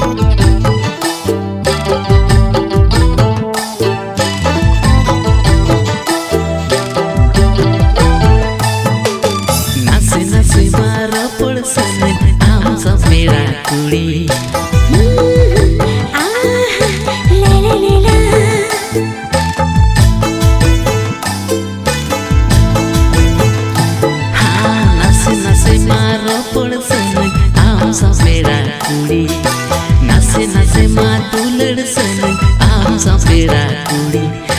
कुड़ी हाँ नसे नसे मारो पड़सन आम सपेड़ा कुड़ी नसे नसे मा तू लड़सन आम सपेड़ा कुड़ी।